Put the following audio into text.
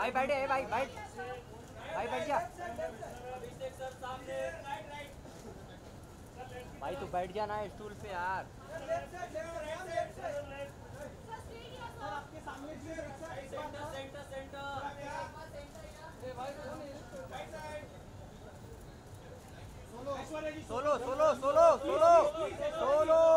भाई बैठ जा भाई भाई भाई बैठ जा भाई तू बैठ जा ना स्टूल पे यार। Solo solo solo solo solo